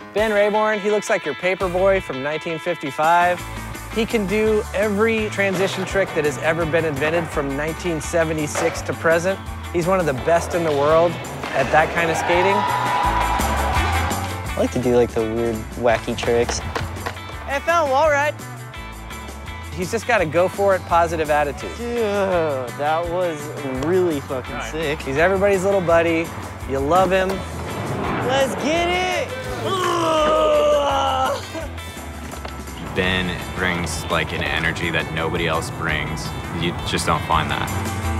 Ben Raybourn, he looks like your paper boy from 1955. He can do every transition trick that has ever been invented from 1976 to present. He's one of the best in the world at that kind of skating. I like to do like the weird, wacky tricks. Hey, I found a wall ride. He's just got a go for it, positive attitude. Dude, that was really fucking sick. He's everybody's little buddy. You love him. Let's get it! Ben brings like an energy that nobody else brings. You just don't find that.